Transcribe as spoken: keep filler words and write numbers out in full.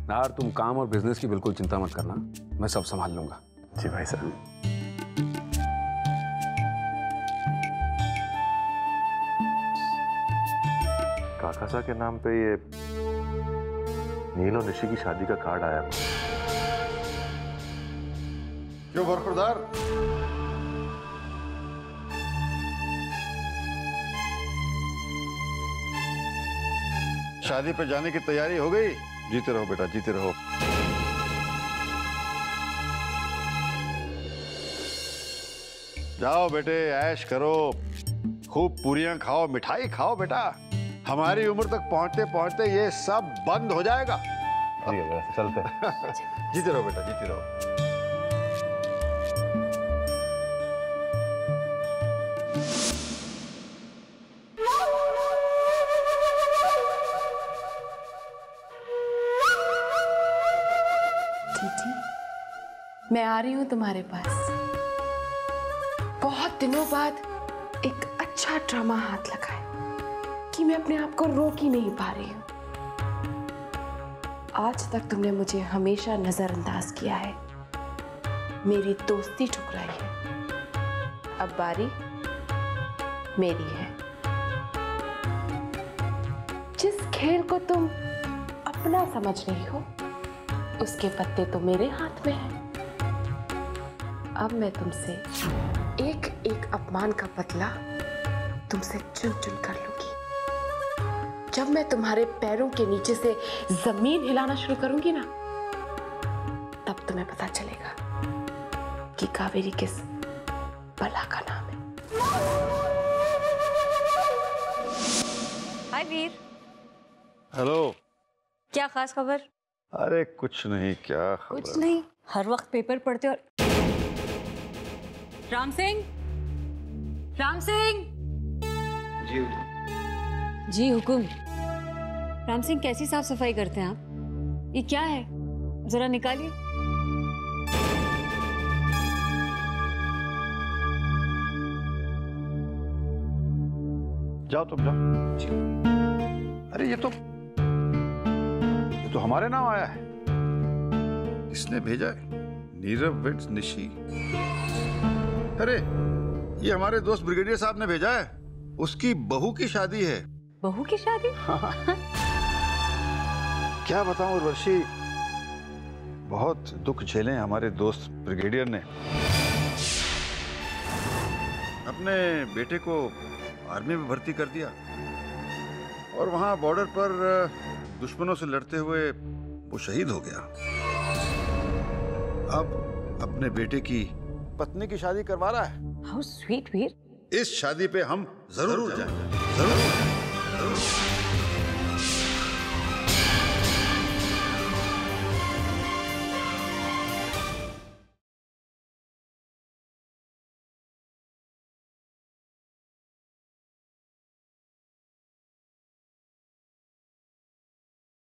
यार तुम काम और बिजनेस की बिल्कुल चिंता मत करना, मैं सब संभाल लूंगा। जी भाई साहब। काका साहब के नाम पे ये नील और निशी की शादी का कार्ड आया। क्यों बरखुरदार? शादी पे जाने की तैयारी हो गई? जीते रहो बेटा, जीते रहो। जाओ बेटे, ऐश करो, खूब पूरियां खाओ, मिठाई खाओ बेटा। हमारी उम्र तक पहुंचते पहुंचते ये सब बंद हो जाएगा। चलते जीते रहो बेटा, जीते रहो। दीदी, मैं आ रही हूँ तुम्हारे पास। बहुत दिनों बाद एक अच्छा ड्रामा हाथ लगा है कि मैं अपने आप को रोक ही नहीं पा रही हूँ। आज तक तुमने मुझे हमेशा नजरअंदाज किया है, मेरी दोस्ती ठुकराई है। अब बारी मेरी है। जिस खेल को तुम अपना समझ रही हो, उसके पत्ते तो मेरे हाथ में हैं। अब मैं तुमसे एक एक अपमान का बदला तुमसे चुन चुन कर लूंगी। जब मैं तुम्हारे पैरों के नीचे से जमीन हिलाना शुरू करूंगी ना, तब तुम्हें पता चलेगा कि कावेरी किस बला का नाम है। हाय वीर। हेलो। क्या खास खबर? अरे कुछ नहीं, क्या खबर? कुछ नहीं, हर वक्त पेपर पढ़ते और राम सिंह, राम सिंह। जी जी हुकुम। राम सिंह, कैसी साफ सफाई करते हैं आप? ये क्या है, जरा निकालिए। जाओ तुम जाओ। अरे ये तो ये तो हमारे नाम आया है। इसने भेजा है, नीरव विट्स निशी। अरे ये हमारे दोस्त ब्रिगेडियर साहब ने भेजा है, उसकी बहू की शादी है। बहू की शादी? क्या बताऊं उर्वशी, बहुत दुख झेले हमारे दोस्त ब्रिगेडियर ने। अपने बेटे को आर्मी में भर्ती कर दिया और वहां बॉर्डर पर दुश्मनों से लड़ते हुए वो शहीद हो गया। अब अपने बेटे की पत्नी की शादी करवा रहा है। How sweet Veer. इस शादी पे हम जरूर जाएंगे, जरूर, जरूर।